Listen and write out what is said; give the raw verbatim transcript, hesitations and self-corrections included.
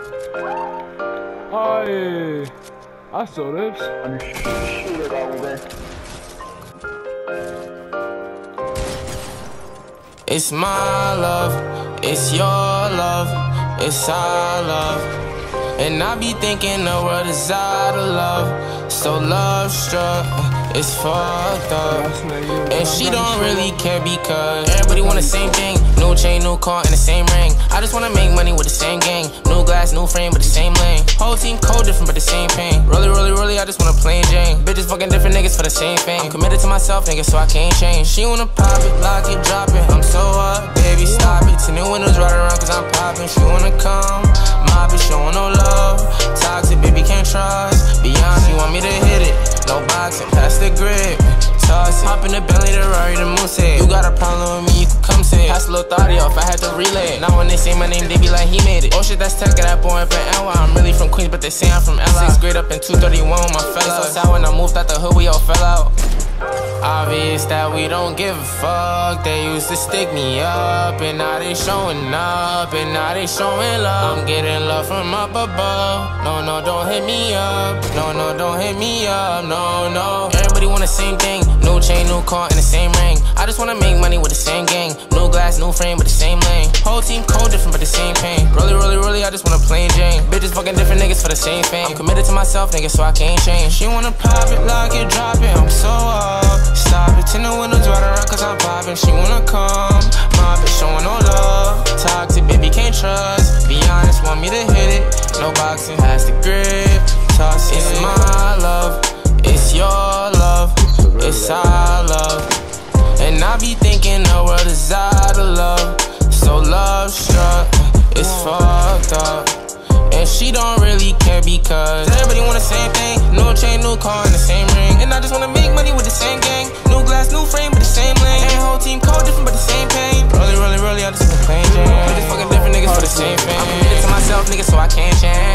Oh yeah, I saw this. I'm just shooting over there. It's my love, it's your love, it's our love. And I be thinking the world is out of love, so love struck, it's fucked up. And she don't really care because everybody want the same thing. New chain, new car, and the same ring. I just wanna make money with the same gang. New glass, new frame, but the same lane. Whole team cold different, but the same pain. Really, really, really, I just wanna plain Jane. Bitches fucking different niggas for the same thing. I'm committed to myself, nigga, so I can't change. She wanna pop it, lock it, drop it. I'm so up, baby, stop it. Ten new windows right around cause I'm popping. She wanna come, mop it, showing no love. Toxic, baby, can't trust. Beyond, you want me to hit it. No boxing, pass the grip. Toss it, hop in the Bentley, the Rari, the Moose head. You got a problem with me, you can come say it. Pass a little thotty off, I had to relay it. Now when they say my name, they be like, he made it. Oh shit, that's tech, that boy up in N Y. I'm really from Queens, but they say I'm from L I. Sixth grade up in two thirty-one with my fellas. So sad when I moved out the hood, we all fell out. Obvious that we don't give a fuck. They used to stick me up, and now they showing up, and now they showing love. I'm getting love from up above. No, no, don't hit me up. No, no, don't hit me up. No, no. Everybody want the same thing. New chain, new car, and the same ring. I just wanna make money with the same gang. New glass, new frame, but the same lane. Whole team cold different, but the same pain. Really, really, really, I just wanna plain Jane. Bitches fucking different niggas for the same fame. I'm committed to myself, nigga, so I can't change. She wanna pop it, lock it, drop it. I'm so up. Stop it, ten the windows right around cause I'm popping. She wanna come, mop it, showing no love. Toxic, baby, can't trust. Be honest, want me to hit it. No boxing, pass the grip. Toss it. It's my love, it's your love, it's our love. And I be thinking the world is out of love, so love struck, it's fucked up. And she don't really care because everybody want the same thing. New chain, new car, and the same ring. And I just wanna make money with the same gang. New glass, new frame, but the same lane. And whole team cold different, but the same pain. Really, really, really, I just wanna plain Jane. Bitches fucking different niggas for the same thing. I'm committed to myself, nigga, so I can't change.